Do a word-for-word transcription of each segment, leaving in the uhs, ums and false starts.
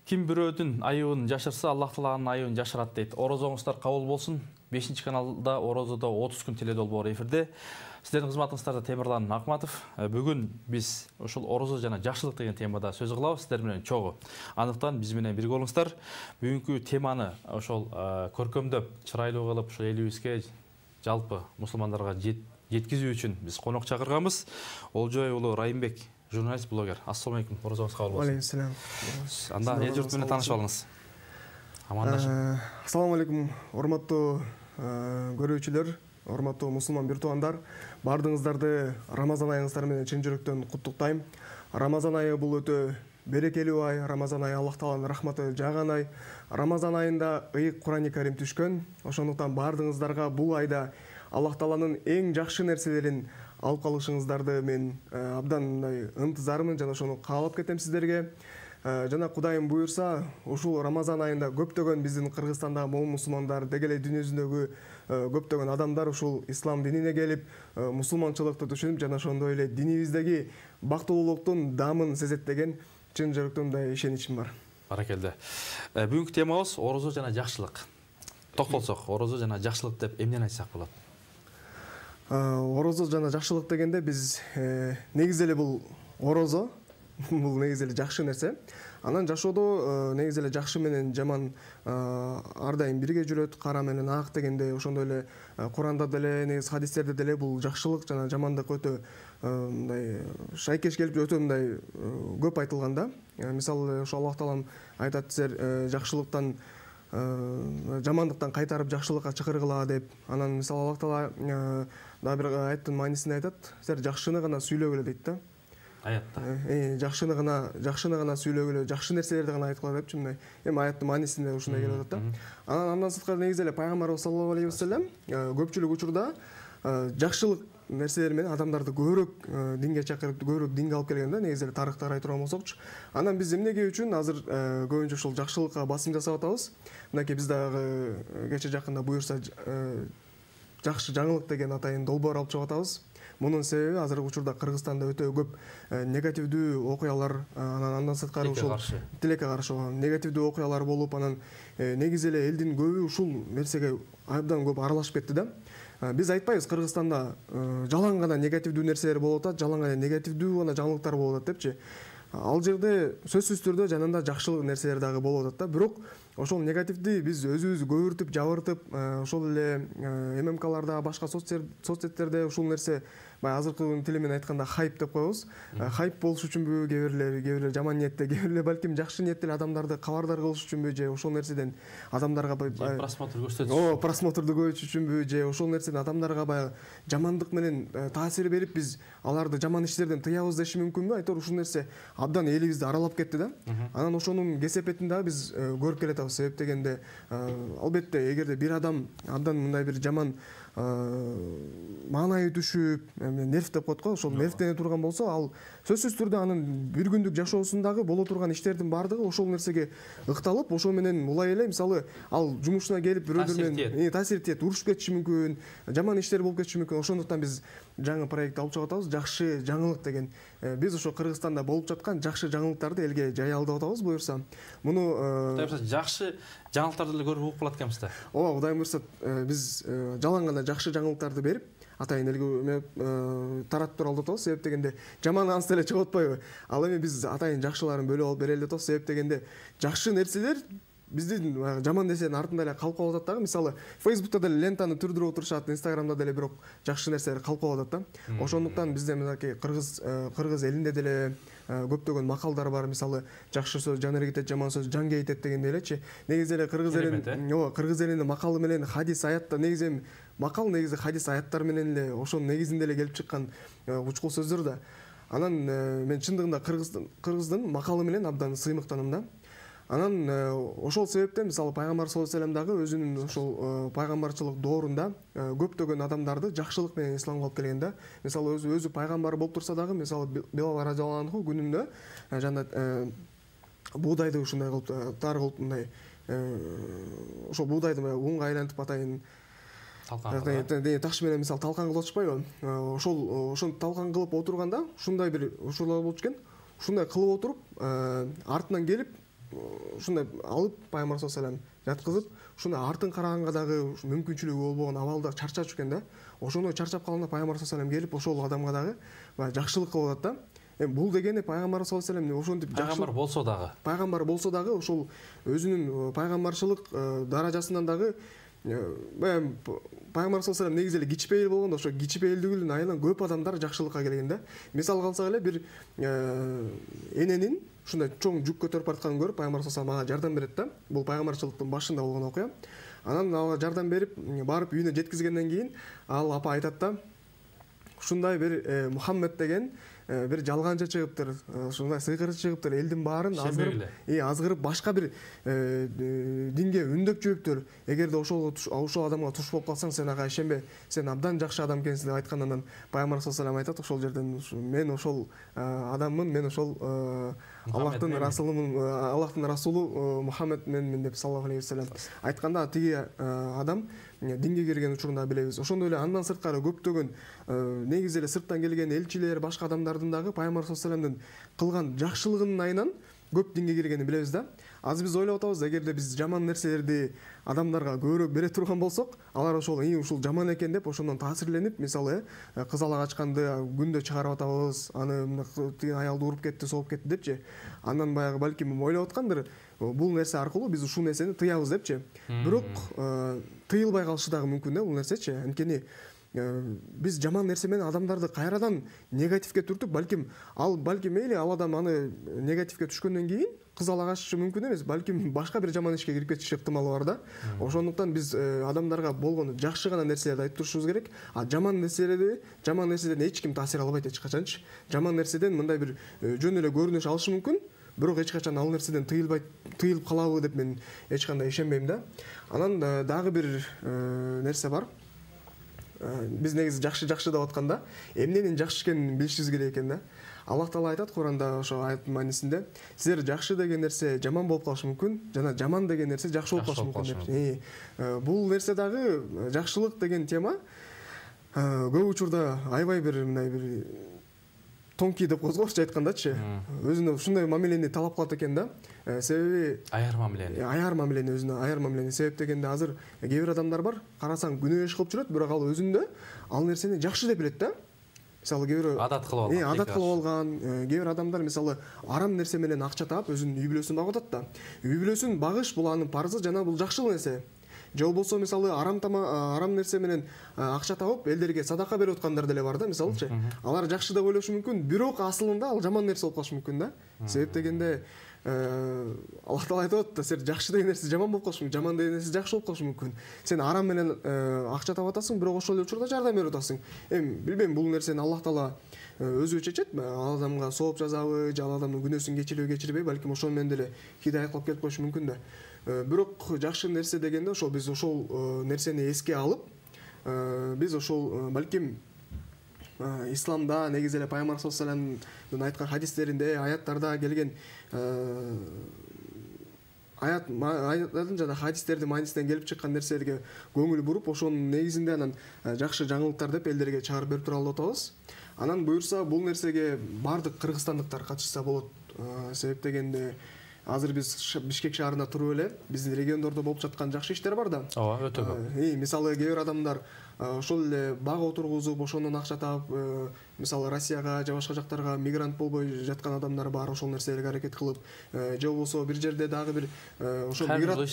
Ким бирөөдүн айыбын жашырса, Аллах Тааланын айыбын жашырат дейт. Орозоңуздар кабыл болсун. бешинчи каналда Орозодо отуз күн теле долбоор эфирде. Сиздердин кызматыңыздарда Темирлан Акматов. Бүгүн биз ошол орозо жана жакшылык деген темада сөз кылабыз сиздер менен чогуу. Андыктан биз менен бирге болуңуздар. Бүгүнкү теманы ошол көркөмдөп, чырайлуу кылып, ошол элибизге жалпы мусулмандарга жеткизүү үчүн биз конок чакырганбыз. Олжой уулу Райымбек, журналист, блогер. Ассаламу алейкум. Орозоңуз кабыл болсун. Алейкум. Анда эл журт менен таанышып алыңыз. Амандашып. Ассаламу алейкум, урматтуу көрүүчүлөр, урматтуу мусулман бир туугандар. Бардыгыңыздарды Рамазан айыңыздар менен чын жүрөктөн куттуктайм. Рамазан айы бул өтө берекелүү ай, Рамазан айы Аллах Тааланын рахматы жааган ай. Рамазан айында ыйык Кур'ани Карим түшкөн. Ошондуктан бардыгыңыздарга бул айда Аллах Тааланын эң жакшы нерселерин алып калышыңыздарды мен абдан мындай ынтызармын жана ошону каалап кетем сиздерге. Жана Кудайым буйрса, ушул Рамазан айында көптөгөн биздин Кыргызстандагы мол мусулмандар, деги эле дүйнө жүзүндөгү көптөгөн адамдар ушул ислам динине келип, мусулманчылыкты түшүнүп, жана ошондой эле динибиздеги бактылуулуктун дамын сезет деген чын жүрөктөн мындай ишеничим бар. Баракелде. Бүгүнкү темабыз орозо жана жакшылык. Токтолсок, орозо жана жакшылык деп эмнени айтсак болот? Орозо жана жакшылык дегенде биз негизи эле бул орозо бул негизи эле жакшы нерсе. Анан жашоодо негизи эле жакшы менен жаман ар дайым бирге жүрөт. Кара менен ак дегенде ошондой эле Куранда деле, негизи хадистерде деле бул жакшылык жана жамандык өтө мындай шайкеш келип өтө мындай көп айтылган да. Мисалы ошо Аллах Таалам айтат, силер жакшылыктан жамандыктан кайтарып жакшылыкка чакыргыла деп. Анан мисалы Аллах Таала дагы бир аяттын маанисинде айтат, силер жакшыны гана сүйлөгүлө дейт да. Аятта. Э, жакшыны гана, жакшыны гана сүйлөгүлө, жакшы нерселерди гана айткыла депчи мындай. Эми аяттын маанисинде ушундай келип атат да. Анан андан сырткары негизи эле пайгамбарыбыз саллаллаху алейхи ва саллям көпчүлүк учурда жакшылык нерселер менен адамдарды көбүрөөк динге чакырып, көбүрөөк динге алып келген да, негизи эле тарыхтан карай турган болсокчу. Анан биз эмнеге үчүн азыр көбүнчө ушул жакшылыкка басым жасап атабыз. Мынакей биз дагы кече жакында буйрса жакшы жаңылык деген атайын долбоор алып чыгып атабыз. Мунун себеби азыркы учурда Кыргызстанда өтө көп негативдүү окуялар, анан андан сырткары ушул тилекке каршы негативдүү окуялар болуп, анан негизи эле элдин көбү ушул нерсеге абдан көп аралашып кетти да. Биз айтпайбыз Кыргызстанда жалаң гана негативдүү нерселер болуп атат, жалаң гана негативдүү гана жаңылыктар болуп атат депчи. Ал жерде сөзсүз түрдө жанында жакшылык нерселер дагы болуп атат да. Бирок ошол негативди биз өзүбүз көбүртүп, жабыртып, ошол эле эм эм каларда, башка соцсеттерде ушул нерсе баягы азыркы тили менен айтканда хайп деп коебуз. Хайп болуш үчүнбү, кээ бирлер, кээ бирлер жаман ниетте, кээ бирлер балким жакшы ниеттүү адамдарды кабардар кылыш үчүнбү, же ошол нерседен адамдарга просмотр көрсөтүш. О, просмотрду көбөйтүш үчүнбү, же ошол нерседен адамдарга баягы жамандык менен таасир берип, биз аларды жаман иштерден тыябыз деши мүмкүнбү? Айтор ушул нерсе абдан элибизди аралап кетти да. Анан ошонун кесепетин дагы биз көрүп келатабыз. Себеп дегенде, албетте, эгерде бир адам абдан мындай бир жаман маанайы түшүп, нерв деп коет го, ошол нервтене турган болсо, ал сөзсүз түрдө анын бир күндүк жашоосундагы боло турган иштердин баардыгы ошол нерсеге ыкталып, ошол менен улай эле, мисалы, ал жумушуна келип бирөөдөр менен таасир этет, урушуп кетиши мүмкүн, жаман иштер болуп кетиши мүмкүн. Ошондуктан биз жаңы проект алып чыгып атабыз, жакшы жаңылык деген. Биз ошо Кыргызстанда болуп жаткан жакшы жаңылыктарды элге жай алдап атабыз буюрса. Муну жакшы жаңылыктарды эле көрүп угуп калат экенбиз да. Ооба, Кудайым буйрса, биз жалаң гана жакшы жаңылыктарды берип, атайын элге таратып тура алып атабыз. Себеп дегенде жаман ансы эле чыгып атпайбы? Ал эми биз атайын жакшыларын бөлүп алып берели деп атабыз. Себеп дегенде жакшы нерселер биздин жаман нерсенин артында эле калып калып атат дагы. Мисалы, Фейсбукта деле лентаны түрдүрүп отурушат, Инстаграмда деле бирок жакшы нерселер калып калып атат да. Ошондуктан бизде мынакей Кыргыз Кыргыз элинде деле көптөгөн макалдар бар. Мисалы, жакшы сөз жан эргитет, жаман сөз жанга кетет дегендей элечи. Негизи эле Кыргыз элинин, ооба, Кыргыз элинин макалы менен хадис, аятта негизи макал негизи хадис, аяттар менен эле ошонун негизинде эле келип чыккан учкул сөздөр да. Анан мен чындыгында Кыргыздын макалы менен абдан сыймыктанам да. Анан ошол себептен мисалы пайгамбар саллаллаху алейхи ва саллям дагы өзүнүн ошол пайгамбарчылык доорунда көптөгөн адамдарды жакшылык менен исламга алып келген да. Мисалы өзү өзү пайгамбар болуп турса дагы, мисалы Билал радиаллаху анху күнүндө жана буудайды ушундай кылып тар кылып мындай ошол буудайды унга айлантып атайын таш менен мисалы талкан кылып атышпайбы? Ошол ошону талкан кылып отурганда ушундай бир ушулар болчу экен. Ушундай кылып отуруп, артынан келип ушундай алып пайгамбар саллаллаху алейхи вассалам жаткызып, ушундай артын караганга дагы мүмкүнчүлүгү болбогон абалда чарчачу экен да. Ошондой чарчап калганда пайгамбар саллаллаху алейхи вассалам келип ошол адамга дагы баягы жакшылык кылып атат да. Эми бул дегени пайгамбар саллаллаху алейхи вассалам ошентип пайгамбар болсо дагы, пайгамбар болсо дагы ошол өзүнүн пайгамбарчылык даражасынан дагы баягы пайгамбар саллаллаху алейхи вассалам негизи эле кичпейил болгондо ошо кичпейилдигинин айынан көп адамдар жакшылыкка келген да. Мисалга алсак эле бир эненин ушундай чоң жүк көтөрүп баратканын көрүп пайгамбар саллаллаху алейхи вассалам ага жардам берет да. Бул пайгамбарчылыктын башында болгон окуя. Анан ага жардам берип барып үйүнө жеткизгенден кийин ал апа айтат да, ушундай бир Мухаммед деген бир жалганчы чыгыптыр, ушундай сыйкырчы чыгыптыр, элдин баарын азгырып, и азгырып башка бир динге үндөп жүрүптүр. Эгерде ошол ошол адамга туш болуп калсаң, сен ага ишенбе, сен абдан жакшы адам экенсиң деп айткандан пайгамбар саллаллаху алейхи вассалам айтат ошол жерден, мен ошол адаммын, мен ошол Аллахтын расулумун, Аллахтын расулу Мухаммед менмин деп саллаллаху алейхи вассалам айтканда, тиги адам динге кирген учурунда билебиз. Ошондой эле андан сырткары көптөгөн негизи эле сырттан келген элчилер, башка адамдардын дагы пайгамбар саллаллаху алейхи вассаламдын кылган жакшылыгынын айынан көп динге киргенин билебиз да. Азыр биз ойлоп атабыз, эгерде биз жаман нерселерди адамдарга көбүрөөк бере турган болсок, алар ошол ии ушул жаман экен деп ошондон таасирленип, мисалы кызалак ачканды күндө чыгарып атабыз, аны тиги аялды уруп кетти, соғуп кетти депчи. Андан баягы балким ойлоп аткандыр, бул нерсе аркылуу биз ушул нерсени тыябыз депчи. Бирок тыйылбай калышы дагы мүмкүн да бул нерсечи. Анткени биз жаман нерсе менен адамдарды кайрадан негативге түртүп, балким ал балким мейли ал адам аны негативге түшкөндөн кийин кызалак ачышы мүмкүн эмес, балким башка бир жаман ишке кирип кетиши ыктымалы бар да. Ошондуктан биз адамдарга болгону жакшы гана нерселерди айтып турушубуз керек. А жаман нерселерди, жаман нерседен эч ким таасир албайт эч качанчы. Жаман нерседен мындай бир жөн эле көрүнүш алышы мүмкүн, бирок эч качан ал нерседен тыйылбайт, тыйылып калабы деп мен эч кандай ишенбейм да. Анан дагы бир нерсе бар. Биз негизи жакшы жакшы деп атканда, эмненин жакшы экенин билишибиз керек экен да. Аллах Таала айтат Куранда ошо аяттын маанисинде, силер жакшы деген нерсе жаман болуп калышы мүмкүн, жана жаман деген нерсе жакшы болуп калышы мүмкүн деп. Бул нерсе дагы жакшылык деген тема көп учурда аябай бир мындай бир тонкий деп козгорчу айткандачы, өзүнө ушундай мамилени талап кылат экен да. Себеби аяр мамилени. Аяр мамилени өзүнө аяр мамилени себеп дегенде азыр кээ бир адамдар бар, карасаң күнөө иш кылып жүрөт, бирок ал өзүндө ал нерсени жакшы деп билет да. Мисалы кээ бир адат кылып алган. Адат кылып алган, кээ бир адамдар мисалы арам нерсе менен акча таап өзүнүн үй бүлөсүн багып атат да. Үй бүлөсүн багыш бул анын парзы, жана бул жакшы нерсе. Же болбосо мисалы арам арам нерсе менен акча табып элдерге садака берип аткандар деле бар да, мисалычы. Алар жакшы деп ойлошу мүмкүн, бирок асылында ал жаман нерсе болуп калышы мүмкүн да. Себеп дегенде Аллах Таала айтат да, сен жакшы деген нерсе жаман болуп калышы мүмкүн, жаман деген нерсе жакшы болуп калышы мүмкүн. Сен арам менен акча таап атасың, бирок ошол эле учурда жардам берип атасың. Эми билбейм, бул нерсени Аллах Таала өзү чечет, ал адамга сооп жазабы, же ал адамдын күнөөсүн кечирбей кечирбей, балким ошол менен деле хидаят кылып келип коюшу мүмкүн да. Бирок жакшы нерсе дегенде ошол биз ошол нерсени эске алып, биз ошол балким исламда негизи эле пайгамбар саллаллаху алейхи вассаламдын айткан хадистеринде, аяттарда келген аят аяттардын жана хадистердин маанисинен келип чыккан нерселерге көңүл буруп, ошонун негизинде анан жакшы жаңылыктар деп элдерге чыгарып берип туралы деп атабыз. Анан буюрса бул нерсеге бардык кыргызстандыктар катышса болот. Себеп дегенде азыр биз Бишкек шаарында туруп эле биздин региондордо болуп жаткан жакшы иштер бар да. Ооба, өтө көп. Мисалы кээ бир адамдар ошол эле бак отургузуп, ошондон акча таап, мисалы Россияга же башка жактарга мигрант болбой жаткан адамдар бар, ошол нерселерге аракет кылып, же болбосо бир жерде дагы бир ошо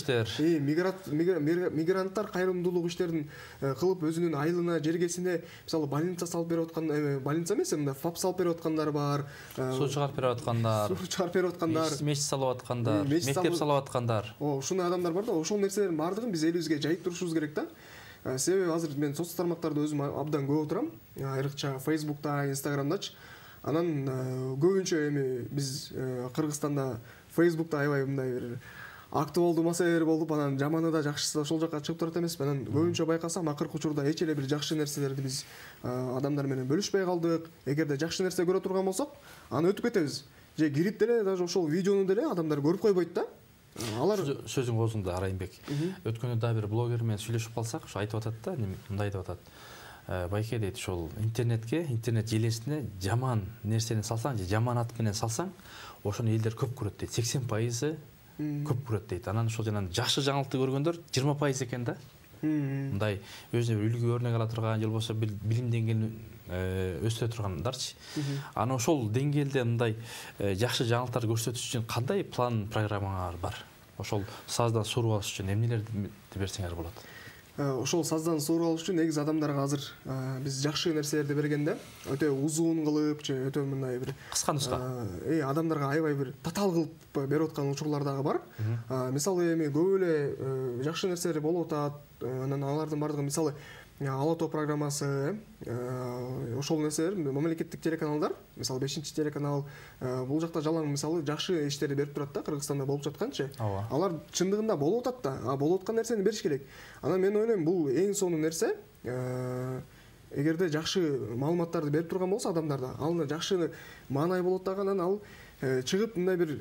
мигранттар кайрымдуулук иштерин кылып өзүнүн айылына, жергесине мисалы больница салып берип аткан, больница эмес, мындай фап салып берип аткандар бар, суу чыгарып берип аткандар, суу чыгарып берип аткандар, мечит салып аткандар, мектеп салып аткандар. Ушундай адамдар бар да, ошол нерселердин бардыгын биз элибизге жайып турушубуз керек да. Себеби азыр мен социалдык тармактарда өзүм абдан көп отурам, айрыкча Facebook'та, Instagram'дачы. Анан көбүнчө эми биз Кыргызстанда Facebook'та аябай мындай бир актуалдуу маселелер болуп, анан жаманы да жакшысы да ошол жакка чыгып турат эмеспи. Анан көбүнчө байкасам, акыркы учурда эч эле бир жакшы нерселерди биз адамдар менен бөлүшпөй калдык. Эгерде жакшы нерсе көрө турган болсок, аны өтүп кетебиз. Же кирип деле даже ошол видеону деле адамдар көрүп койбойт да. Алар сөзүң оозунда Арайымбек. Өткөндө да бир блогер менен сүйлөшүп калсак, ушу айтып атат да, мындай деп атат. Байке дейт, ошол интернетке, интернет желесине жаман нерсени салсаң же жаман ат менен салсаң, ошону элдер көп көрөт дейт. сексен пайызы көп көрөт дейт. Анан ошол жанагы жакшы жаңылыкты көргөндөр жыйырма пайыз экен да. Мындай өзүнө бир үлгү өрнөк ала турган же болбосо билим деңгээлин өстүрө тургандарчы. Анан ошол деңгээлде мындай жакшы жаңылыктарды көрсөтүш үчүн кандай план программаңар бар? Ошол саздан сууруп алыш үчүн эмнелерди берсеңер болот? Ошол саздан сууруп алыш үчүн негизи адамдарга азыр биз жакшы нерселерди бергенде өтө узун кылып же өтө мындай бир кыска нуска адамдарга аябай бир татаал кылып берип аткан учурлар дагы бар. Мисалы эми көп эле жакшы нерселер болуп атат. Анан алардын бардыгы мисалы Ала тоо программасы, ошол нерселер мамлекеттик телеканалдар, мисалы бешинчи телеканал, бул жакта жалаң мисалы жакшы иштерди берип турат да, Кыргызстанда болуп жатканчы. Алар чындыгында болуп атат да, а болуп аткан нерсени бериш керек. Анан мен ойлойм, бул эң сонун нерсе. Эгерде жакшы маалыматтарды берип турган болсо адамдарда, ал жакшы маанай болот дагы, анан ал чыгып мындай бир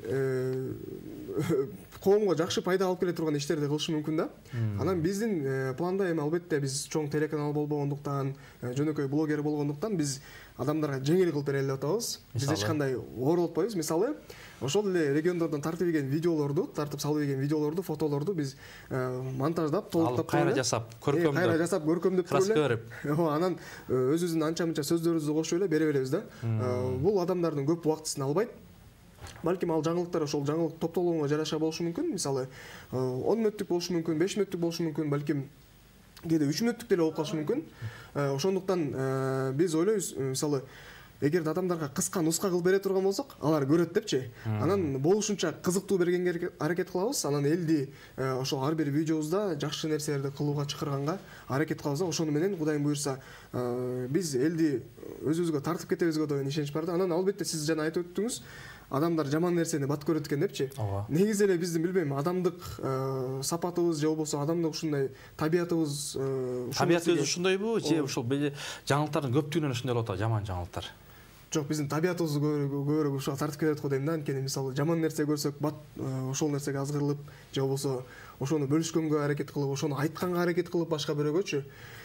коомго жакшы пайда алып келе турган иштерди кылышы мүмкүн да. Анан биздин планда эми албетте биз чоң телеканал болбогондуктан, жөнөкөй блогер болгондуктан биз адамдарга жеңил кылып берели деп атабыз. Биз эч кандай ооролотпойбуз. Мисалы, ошол эле региондордон тартып ийген видеолорду, тартып салып ийген видеолорду, фотолорду биз монтаждап, толуктап, кайра жасап, көркөмдөп, кайра жасап, көркөмдөп туруп, анан өзүбүздүн анча-мынча сөздөрүбүздү кошуп эле бере беребиз да. Бул адамдардын көп убактысын албайт. Балким ал жаңылыктар ошол жаңылык топтолуңа жараша болушу мүмкүн. Мисалы, он мүнөттүк болушу мүмкүн, беш мүнөттүк болушу мүмкүн, балким кээде үч мүнөттүк деле болуп калышы мүмкүн. Ошондуктан биз ойлойбуз, мисалы, эгерде адамдарга кыска нуска кылып бере турган болсок, алар көрөт депчи. Анан болушунча кызыктуу бергенге аракет кылабыз. Анан элди ошол ар бир видеобузда жакшы нерселерди кылууга чакырганга аракет кылабыз. Ошону менен Кудайым буйрса, биз элди өзүбүзгө тартып кетебизге деген ишенич бар да. Анан албетте сиз жана айтып өттүңүз, адамдар жаман нерсени бат көрөт экен депчи. Негизи эле биздин билбейм, адамдык сапатыбыз же болбосо адамдык ушундай табиятыбыз, табият өзү ушундойбу, же ошол жаңылыктардын көптүгүнөн ушундай болот, жаман жаңылыктар? Жок, биздин табиятыбыз көбүрөөк ушуга тартып келет го дейм да. Анткени мисалы жаман нерсе көрсөк, бат ошол нерсеге азгырылып, же болбосо ошону бөлүшкөнгө аракет кылып, ошону айтканга аракет кылып башка бирөөгөчү.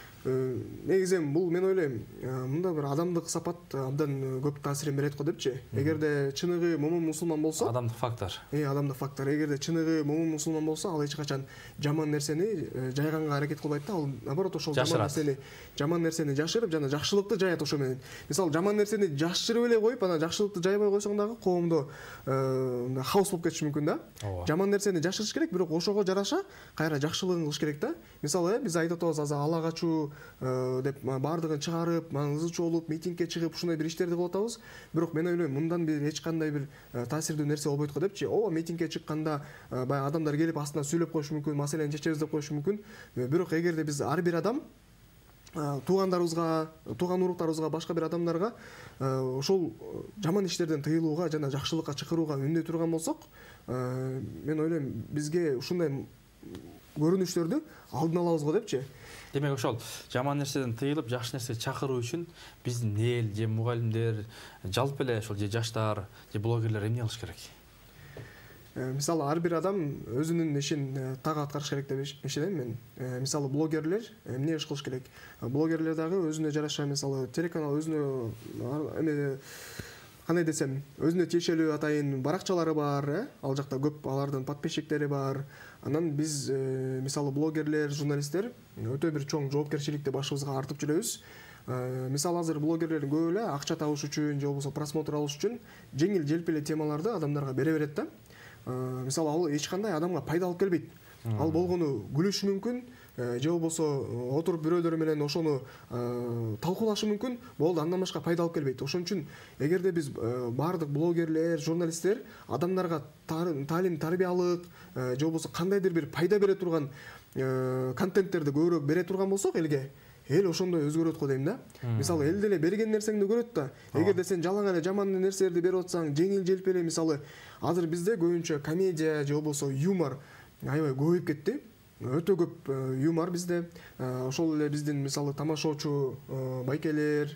Негизи мен мен ойлойм, мында бир адамдык сапат абдан көп таасирин берет го депчи. Эгерде чыныгы момун мусулман болсо, адамдык фактор. Э, адамдык фактор. Эгерде чыныгы момун мусулман болсо, ал эч качан жаман нерсени жайганга аракет кылбайт да. Ал наоборот ошол жаман нерсени, жаман нерсени жашырып, жана жакшылыкты жаят ошо менен. Мисалы, жаман нерсени жашырып эле коюп, анан жакшылыкты жайбай койсоң дагы коомдо хаос болуп кетиши мүмкүн да. Жаман нерсени жашырыш керек, бирок ошого жараша кайра жакшылыгын кылыш керек да. Мисалы, биз айтып атабыз, азыр ала качуу деп бардыгын чыгарып, ызы чуулуп, митингге чыгып, ушундай бир иштерди кылып атабыз. Бирок мен ойлойм, мындан бир эч кандай бир таасирдүү нерсе болбойт го депчи. Ооба, митингге чыкканда баягы адамдар келип астынан сүйлөп коюшу мүмкүн, маселени чечебиз деп коюшу мүмкүн. Бирок эгерде биз ар бир адам туугандарыбызга, тууган уруктарыбызга, башка бир адамдарга ошол жаман иштерден тыйылууга жана жакшылыкка чакырууга үндөй турган болсок, мен ойлойм, бизге ушундай көрүнүштөрдү алдын алабыз го депчи. Демек, ошол жаман нерседен тыйылып, жакшы нерсеге чакыруу үчүн биздин эл же мугалимдер, жалпы эле ошол же жаштар, же блогерлер эмне кылыш керек? Мисалы, ар бир адам өзүнүн ишин так аткарыш керек деп ишенем мен. Мисалы, блогерлер эмне иш кылыш керек? Блогерлер дагы өзүнө жараша, мисалы, телеканал өзүнө эме кандай десем, өзүнө тиешелүү атайын баракчалары бар, э? Ал жакта көп алардын подписчиктери бар. Анан биз, мисалы, блогерлер, журналисттер өтө бир чоң жоопкерчиликти башыбызга артып жүрөбүз. Мисалы, азыр блогерлер көп эле акча табыш үчүн же болбосо просмотр алыш үчүн жеңил желпи темаларды адамдарга бере берет да. Мисалы, ал эч кандай адамга пайда алып келбейт. Ал болгону күлүшү мүмкүн, же болбосо отуруп бирөөдөр менен ошону талкуулашы мүмкүн, болду, андан башка пайда алып келбейт. Ошон үчүн эгерде биз баардык блогерлер, журналисттер адамдарга таалим тарбиялык же болбосо кандайдыр бир пайда бере турган контенттерди көбүрөөк бере турган болсок элге, эл ошондой өзгөрөт го дейм да. Мисалы, эл деле берген нерсеңди көрөт да. Эгерде сен жалаң эле жаман нерселерди берип атсаң, жеңил желпи эле, мисалы, азыр бизде көбүнчө комедия же болбосо юмор аябай көбөйүп кетти. Өтө көп юмор бизде. Ошол эле биздин, мисалы, тамашоочу байкелер,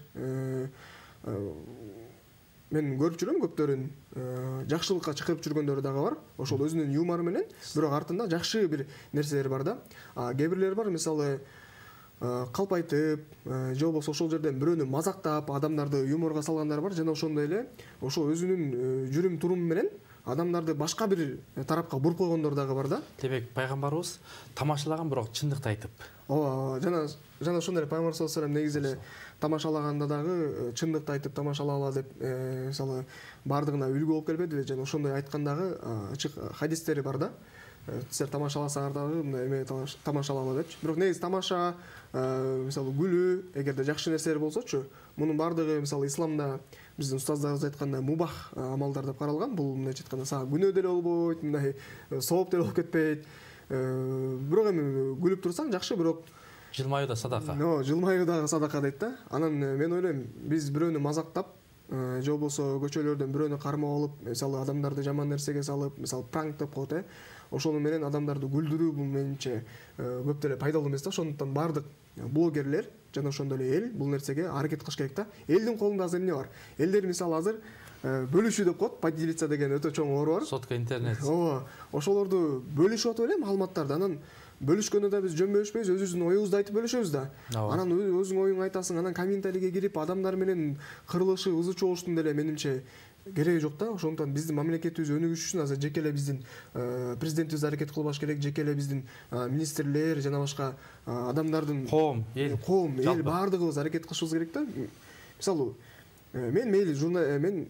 мен көрүп жүрөм көптөрүн, жакшылыкка чакырып жүргөндөрү дагы бар. Ошол өзүнүн юмору менен, бирок артында жакшы бир нерселер бар да. Кээ бирлер бар, мисалы, калп айтып, же болбосо ошол жерден бирөөнү мазактап, адамдарды юморго салгандар бар, жана ошондой эле ошол өзүнүн жүрүм туруму менен адамдарды башка бир тарапка буруп койгондор дагы бар да. Демек пайгамбарыбыз тамашалаган, бирок чындыкты айтып. Ооба, жана жана ошондой пайгамбар саллаллаху алейхи ва саллям негизи эле тамашалаганда дагы чындыкты айтып тамашалала деп мисалы бардыгына үлгү болуп келбедиби? Жана ошондой айткан дагы ачык хадистери бар да. Силер тамашаласаңар дагы мындай эме тамашалала депчи. Бирок негизи тамаша, мисалы күлүү, эгерде жакшы нерселер болсочу, мунун бардыгы мисалы исламда биздин устаздарыбыз айткандай мубах амалдар деп каралган. Бул мындайча айтканда сага күнөө деле болбойт, мындай сооп деле болуп кетпейт. Бирок эми күлүп турсаң жакшы, бирок жылмаюу да садака. Но, жылмаюу дагы садака дейт да. Анан мен ойлойм, биз бирөөнү мазактап, же болбосо көчөлөрдөн бирөөнү кармап алып, мисалы адамдарды жаман нерсеге салып, мисалы пранк деп коет, э. Ошону менен адамдарды күлдүрүү бул менимче көп деле пайдалуу эмес да. Ошондуктан бардык блогерлер жана ошондой эле эл бул нерсеге аракет кылыш керек да. Элдин колунда азыр эмне бар? Элдер мисалы азыр бөлүшүү деп коет, поделиться деген өтө чоң оору бар. Сотка интернет. Ооба, ошолорду бөлүшүп атып эле маалыматтарды. Анан бөлүшкөндө да биз жөн бөлүшпөйбүз, өзүбүздүн оюбузду айтып бөлүшөбүз да. Анан өзүң оюңду айтасың, анан комментарийге кирип адамдар менен кырылышып, ызы чогуштун деле менимче кереги жок да. Ошондуктан биздин мамлекетибиз өнүгүш үчүн азыр жеке эле биздин президентибиз аракет кылбаш керек, жеке эле биздин министрлер жана башка адамдардын коом, эл, коом, эл бардыгыбыз аракет кылышыбыз керек да. Мисалы мен мейли мен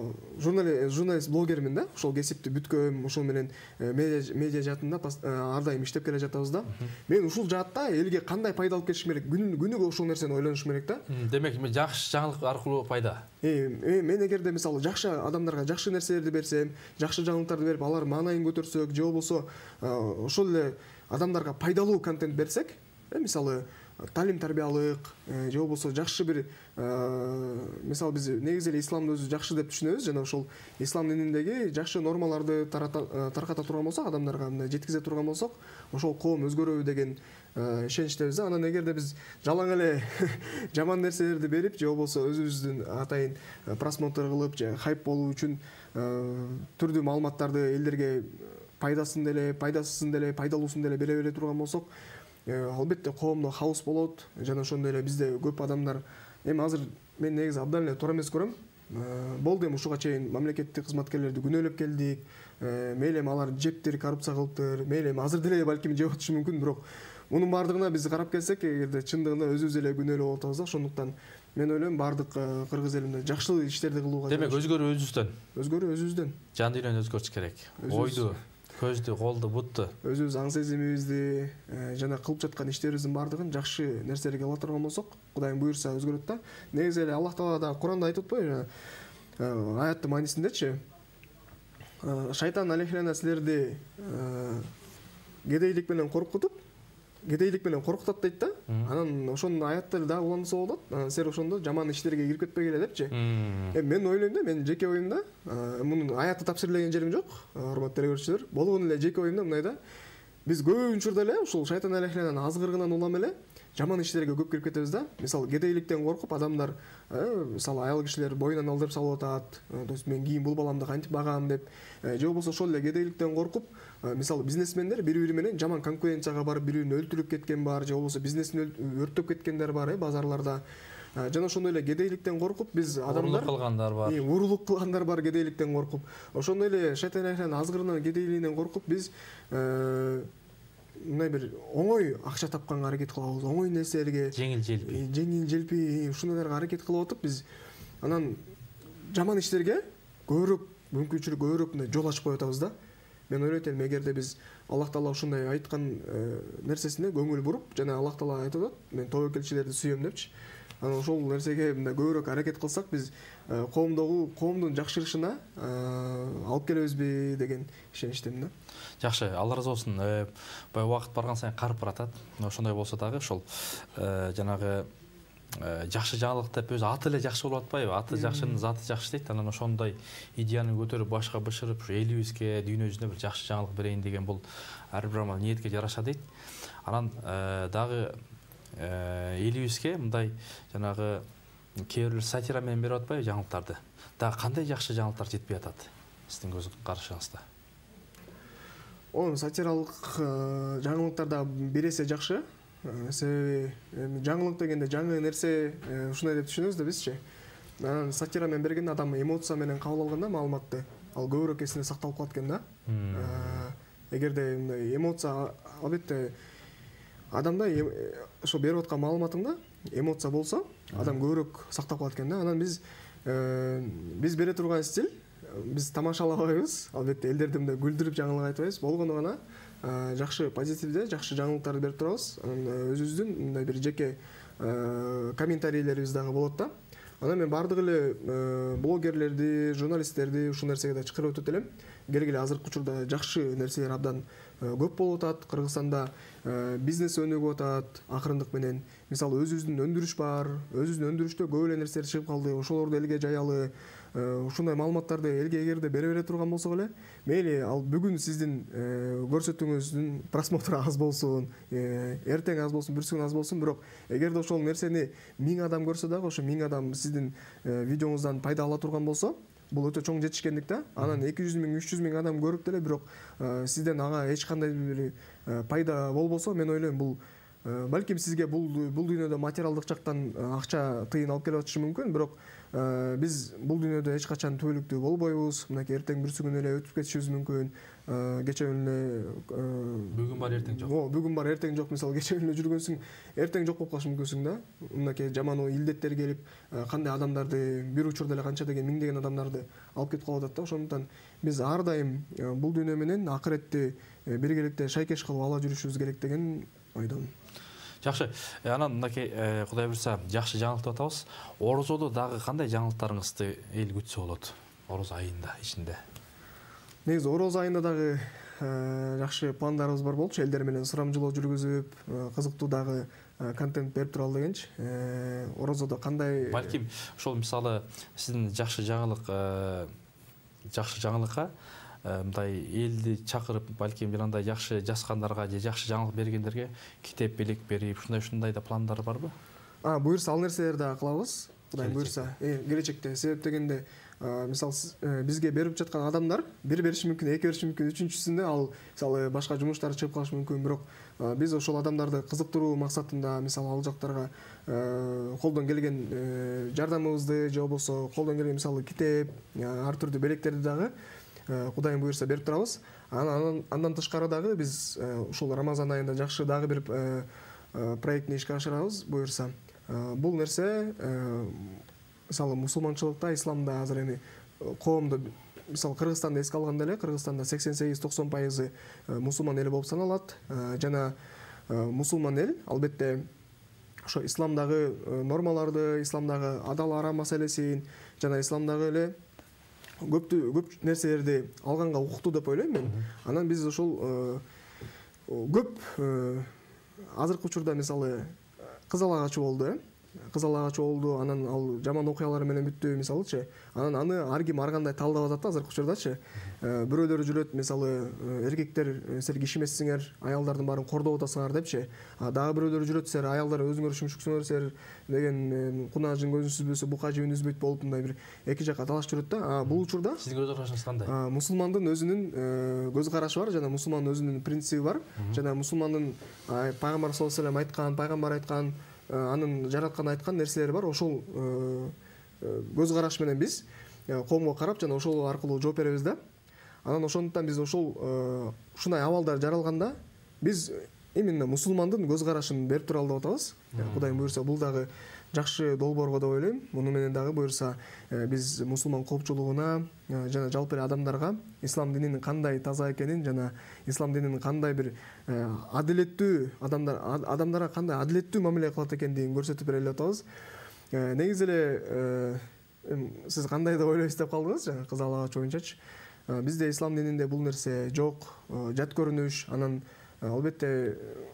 журналист блогермин да. Ошол кесипти бүткөм, ошол менен медиа жаатында ар дайым иштеп келе жатабыз да. Мен ушул жаатта элге кандай пайда алып келишим керек, күнүгө ошол нерсени ойлонушум керек да. Демек жакшы жаңылык аркылуу пайда. Мен эгерде мисалы жакшы адамдарга жакшы нерселерди берсем, жакшы жаңылыктарды берип, алар маанайын көтөрсөк, же болбосо ошол эле адамдарга пайдалуу контент берсек, мисалы талим тарбиялык, же болбосо жакшы бир мисалы биз негизи эле исламды өзү жакшы деп түшүнөбүз, жана ошол ислам дининдеги жакшы нормаларды тарката турган болсок, адамдарга мындай жеткизе турган болсок, ошол коом өзгөрөбү деген ишеничтебиз. Анан эгерде биз жалаң эле жаман нерселерди берип, же болбосо өзүбүздүн атайын просмотр кылып, же хайп болуу үчүн түрдүү маалыматтарды элдерге пайдасын деле, пайдасызын деле, пайдалуусун деле бере бере турган болсок, албетте коомдо хаос болот. Жана ошондой эле бизде көп адамдар эми азыр мен негизи абдан эле туура эмес көрөм. Болду эми ушуга чейин мамлекеттик кызматкерлерди күнөөлөп келдик. Мейли эми алар жептир, коррупция кылыптыр. Мейли эми азыр деле балким жеп атышы мүмкүн, бирок мунун бардыгына биз карап келсек, эгерде чындыгында өзүбүз эле күнөөлөп атабыз да. Ошондуктан мен ойлойм, бардык кыргыз элинде жакшы иштерди кылууга. Демек өзгөрүү өзүбүздөн. Өзгөрүү өзүбүздөн. Жан дүйнөнү өзгөртүш керек. Ойду, көздү, колду, бутту. Өзүбүз аң сезимибизди жана кылып жаткан иштерибиздин бардыгын жакшы нерселерге ала турган болсок, Кудайым буйрса өзгөрөт да. Негизи эле Аллах Таала да Куранда айтып атпайбы, аяттын маанисиндечи, шайтан алейхилана силерди кедейлик менен коркутуп, кедейлик менен коркутат дейт да. Анан ошонун аяттары дагы уланса болот. Силер ошондо жаман иштерге кирип кетпегиле депчи. Эми мен ойлойм да, мен жеке оюмда, мунун аятты тапсырлеген жерим жок, урматтуу көрүүчүлөр. Болгон эле жеке оюмда мындай да. Биз көп учурда эле ушул шайтан алейхиланын азгырыгынан улам эле жаман иштерге көп кирип кетебиз да. Мисалы кедейликтен коркуп адамдар, мисалы аял кишилер боюнан алдырып салып атат. То есть мен кийин бул баламды кантип багам деп, же болбосо ошол эле кедейликтен коркуп, мисалы бизнесмендер бири-бири менен жаман конкуренцияга барып, бири-бирин өлтүрүп кеткен бар, же болбосо бизнесин өрттөп кеткендер бар, базарларда. Жана ошондой эле кедейликтен коркуп биз адамдар урулук кылгандар бар. Урулук кылгандар бар кедейликтен коркуп. Ошондой эле шайтан алейхиланын азгырынан, кедейлигинен коркуп биз мындай бир оңой акча тапканга аракет кылабыз, оңой нерселерге, жеңил желпи, жеңил желпи ушундайларга аракет кылып атып биз анан жаман иштерге көбүрөөк мүмкүнчүлүк, көбүрөөк мындай жол ачып коюп атабыз да. Мен ойлойт элем, эгерде биз Аллах Таала ушундай айткан нерсесине көңүл буруп, жана Аллах Таала айтып атат, мен тобокелчилерди сүйөм депчи. Анан ошол нерсеге мындай көбүрөөк аракет кылсак, биз коомдогу коомдун жакшырышына алып келебизби деген ишеничтемин да. Жакшы, Алла ыраазы болсун. Бай убакыт барган сайын карып баратат. Ошондой болсо дагы ошол жанагы жакшы жаңылык деп өзү аты эле жакшы болуп атпайбы? Аты жакшынын заты жакшы дейт. Анан ошондой идеяны көтөрүп башка бышырып, элибизге, дүйнө жүзүнө бир жакшы жаңылык берейин деген бул ар бир ниетке жараша дейт. Анан дагы элибизге мындай жанагы кээ бир сатира менен берип атпайбы жаңылыктарды? Дагы кандай жакшы жаңылыктар жетпей атат сиздин көз карашыңызда? О, сатиралык жаңылыктар да бир эсе жакшы. Себеби жаңылык дегенде жаңы нерсе ушундай деп түшүнөбүз да бизчи. Анан сатира менен берген адам эмоция менен кабыл алганда маалыматты ал көбүрөөк эсинде сакталып калат экен да. Эгерде мындай эмоция, албетте адамда ошо берип аткан маалыматыңда эмоция болсо, адам көбүрөөк сактап калат экен да. Анан биз биз бере турган стиль, биз тамашалабайбыз, албетте элдерди мындай күлдүрүп жаңылык айтпайбыз. Болгону гана жакшы позитивде, жакшы жаңылыктарды берип турабыз. Анан өзүбүздүн мындай бир жеке комментарийлерибиз дагы болот да. Анан мен бардык эле блогерлерди, журналисттерди ушул нерсеге да чакырып өтөт элем. Келгиле, азыркы учурда жакшы нерселер абдан көп болуп атат. Кыргызстанда бизнес өнүгүп атат акырындык менен. Мисалы, өзүбүздүн өндүрүш бар, өзүбүздүн өндүрүштө көп эле нерселер чыгып калды. Ошолорду элге жаялы, ушундай маалыматтарды элге эгерде бере бере турган болсок эле, мейли ал бүгүн сиздин көрсөтүүңүздүн просмотру аз болсун, эртең аз болсун, бүрсү күн аз болсун, бирок эгерде ошол нерсени миң адам көрсө дагы, ошо миң адам сиздин видеоңуздан пайда ала турган болсо, бул өтө чоң жетишкендик да. Анан эки жүз миң, үч жүз миң адам көрүп деле, бирок сизден ага эч кандай бир пайда болбосо, мен ойлойм, бул балким сизге бул бул дүйнөдө материалдык жактан акча тыйын алып келип атышы мүмкүн, бирок биз бул дүйнөдө эч качан түбөлүктүү болбойбуз. Мынакей эртең бүрсү күн эле өтүп кетишибиз мүмкүн. Кече эле бүгүн бар, эртең жок. О, бүгүн бар, эртең жок. Мисалы, кече эле жүргөнсүң, эртең жок болуп калышы мүмкүнсүң да. Мынакей жаман илдеттер келип, кандай адамдарды бир учурда эле канча деген миңдеген адамдарды алып кетип калып атат да. Ошондуктан биз ар дайым бул дүйнө менен акыретти биргеликте шайкеш кылып ала жүрүшүбүз керек деген ойдомун. Жакшы. Анан мынакей Кудай буйрса жакшы жаңылык деп атабыз. Орозодо дагы кандай жаңылыктарыңызды эл күтсө болот? Ороз айында ичинде. Негизи ороз айында дагы жакшы пландарыбыз бар болчу. Элдер менен сурамжылоо жүргүзүп, кызыктуу дагы контент берип туралы дегенчи. Орозодо кандай? Балким ошол мисалы сиздин жакшы жаңылык жакшы жаңылыкка мындай элди чакырып, балким жанагындай жакшы жазгандарга же жакшы жаңылык бергендерге китеп белек берип, ушундай ушундай да пландар барбы? А, буюрса ал нерселерди да кылабыз. Кудай буюрса, келечекте. Себеп дегенде, мисалы бизге берип жаткан адамдар бир бериши мүмкүн, эки бериши мүмкүн, үчүнчүсүндө ал мисалы башка жумуштар чыгып калышы мүмкүн, бирок биз ошол адамдарды кызыктыруу максатында, мисалы ал жактарга колдон келген жардамыбызды же болбосо колдон келген мисалы китеп, ар түрдүү белектерди дагы Кудайым буйрса берип турабыз. Анан андан тышкары дагы биз ушул Рамазан айында жакшы дагы бир проектни ишке ашырабыз буйрса. Бул нерсе мисалы мусулманчылыкта, исламда азыр эми коомдо, мисалы Кыргызстанды эске алганда эле, Кыргызстанда сексен сегиз токсон пайызы мусулман эл болуп саналат. Жана мусулман эл албетте ошо исламдагы нормаларды, исламдагы адал арам маселесин жана исламдагы эле көптү көп нерселерди алганга укту деп ойлойм мен. Анан биз ошол көп азыркы учурда мисалы кызыл агачы болду, э? Кызыл агачы болду, анан ал жаман окуялар менен бүттү мисалычы. Анан аны ар ким ар кандай талдап атат да азыркы учурдачы. Бирөөлөр жүрөт мисалы эркектер силер киши эмессиңер, аялдардын баарын кордоп атасыңар депчи. Дагы бирөөлөр жүрөт силер аялдар өзүңөр шүмшүксүңөр, силер деген кунажың көзүн сүзбөсө бука жибин үзбөйт болуп мындай бир эки жакка талашып жүрөт да. Бул учурда сиздин көз карашыңыз кандай? Мусулмандын өзүнүн көз карашы бар жана мусулмандын өзүнүн принциби бар. Жана мусулмандын пайгамбар саллаллаху алейхи ва саллям айткан, пайгамбар айткан, анын жараткан айткан нерселери бар. Ошол көз караш менен биз коомго карап жана ошол аркылуу жооп беребиз да. Анан ошондуктан биз ошол ушундай абалдар жаралганда биз именно мусулмандын көз карашын берип туралы деп атабыз. Кудайым буйрса бул дагы жакшы долбоорго деп ойлойм. Муну менен дагы буйрса биз мусулман коопчулугуна жана жалпы эле адамдарга ислам дининин кандай таза экенин жана ислам дининин кандай бир адилеттүү адамдар адамдарга кандай адилеттүү мамиле кылат экендигин көрсөтүп берели деп атабыз. Негизи эле сиз кандай деп ойлойсуз деп калдыңыз жана кызыл агач боюнчачы. Бизде ислам дининде бул нерсе жок, жат көрүнүш. Анан албетте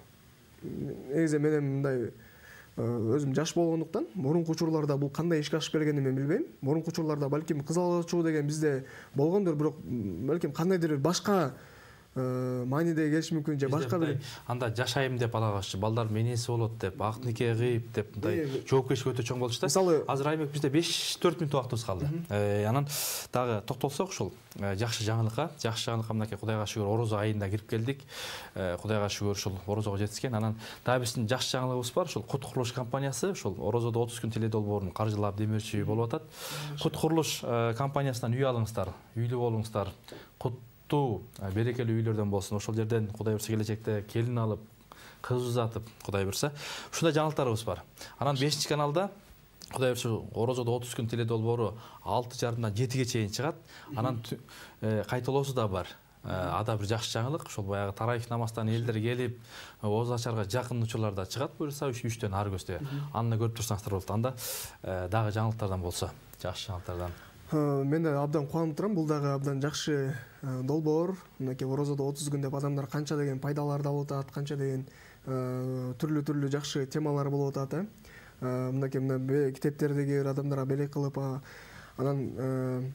негизи менен мындай өзүм жаш болгондуктан мурунку учурларда бул кандай ишке ашып келгенин мен билбейм. Мурунку учурларда балким кызыл агачуу деген бизде болгондур, бирок балким кандайдыр башка мааниде келиши мүмкүн же башка бир анда жашайм деп алагачы балдар менеси болот деп ак нике кыйып деп мындай жоопкерчилик өтө чоң болчу да. Мисалы азыр Айбек бизде беш төрт мүнөт убактыбыз калды. Анан дагы токтолсок ушул жакшы жаңылыкка, жакшы жаңылыкка мынакей Кудайга шүгүр орозо айында кирип келдик. Кудайга шүгүр ушул орозого жетишкен. Анан дагы биздин жакшы жаңылыгыбыз бар. Ушул Кут курулуш компаниясы ушул орозодо отуз күн теле долбоорун каржылап демөөрчү болуп атат. Кут курулуш компаниясынан үй алыңыздар, үйлүү болуңуздар. Куттуу, берекелүү үйлөрдөн болсун. Ошол жерден Кудай буйрса келечекте келин алып, кыз узатып, Кудай буйрса. Ушундай жаңылыктарыбыз бар. Анан бешинчи каналда Кудай буйрса орозодо отуз күн теле долбоору алты жарымдан жетиге чейин чыгат. Анан кайталоосу да бар. Ада бир жакшы жаңылык. Ошол баягы тарайык намаздан элдер келип, оозу ачарга жакын учурларда чыгат буйрса үчтөн ары көздөй. Аны көрүп турсаңыздар болот. Анда дагы жаңылыктардан болсо, жакшы жаңылыктардан. Мен да абдан кубанып турам. Бул дагы абдан жакшы долбоор. Мынакей орозодо отуз күн деп адамдар канча деген пайдаларды алып атат, канча деген түрлүү-түрлүү жакшы темалар болуп атат. Мынакей мына китептердеги адамдарга белек кылып, анан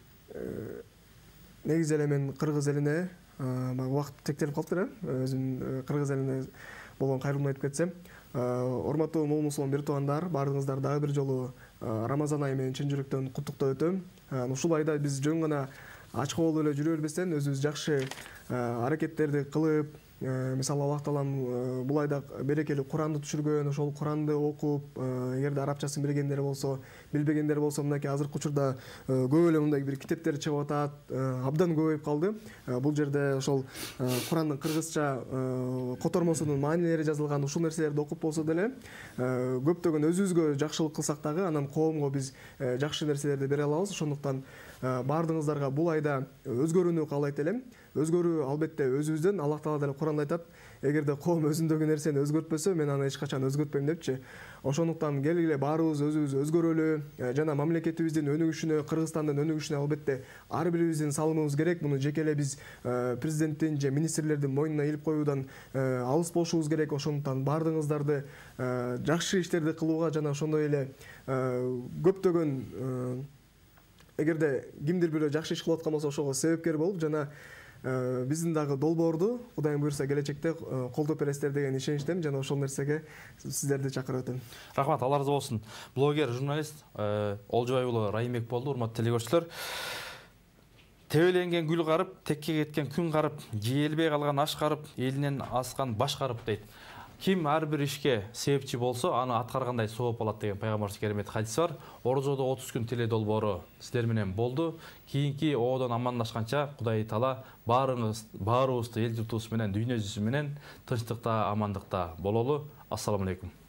негизи эле мен кыргыз элине убакыт чектелип калыптыр, өзүм кыргыз элине болгон кайрылмай айтып кетсем, урматтуу мул мусулман бир туугандар, баардыгыңыздар дагы бир жолу Рамазан айы менен чын жүрөктөн куттуктап өтөм. Ушул айда биз жөн гана ачык болуп эле жүрө бербестен өзүбүз жакшы аракеттерди кылып, мисалы Аллах Таалам бул айда берекелүү Куранды түшүргөн, ошол Куранды окуп, эгерде арабчасын билгендер болсо, билбегендер болсо, мынакей азыркы учурда көп эле мындай бир китептер чыгып атат, абдан көбөйүп калды. Бул жерде ошол Курандын кыргызча котормосунун маанилери жазылган ушул нерселерди окуп болсо деле, көптөгөн өзүбүзгө жакшылык кылсак дагы анан коомго биз жакшы нерселерди бере алабыз. Ошондуктан баардыгыңыздарга бул айда өзгөрүүнү каалайт элем. Өзгөрүү албетте өзүбүздөн. Аллах Таала деле Куранда айтат, эгерде коом өзүндөгү нерсени өзгөртпөсө, мен аны эч качан өзгөртпөйм депчи. Ошондуктан келгиле баарыбыз өзүбүз өзгөрөлү, жана мамлекетибиздин өнүгүшүнө, Кыргызстандын өнүгүшүнө албетте ар бирибиздин салымыбыз керек. Муну жеке эле биз президенттин же министрлердин мойнуна илип коюудан алыс болушубуз керек. Ошондуктан баардыгыңыздарды жакшы иштерди кылууга жана ошондой эле көптөгөн эгерде кимдир бирөө жакшы иш кылып аткан болсо ошого себепкер болуп, жана биздин дагы долбоорду Кудайым буйрса келечекте колдоп бересиздер деген ишеничтемин, жана ошол нерсеге сиздерди чакырып өтөм. Рахмат, Алла разы болсун. Блогер, журналист Олжобай уулу Райымбек болду. Урматтуу телекөрүүчүлөр. Тебеленген гүл карып, текке кеткен күн карып, жиелбей калган аш карып, элинен аскан баш карып дейт. Ким ар бир ишке себепчи болсо, аны аткаргандай сооп алат деген пайгамбарыбыз керемет хадис бар. Орозодо отуз күн теле долбоору сиздер менен болду. Кийинки оодон амандашканча Кудай Таала баарыңыз, баарыбызды эл журтубуз менен, дүйнө жүзү менен тынчтыкта, амандыкта бололу. Ассаламу алейкум.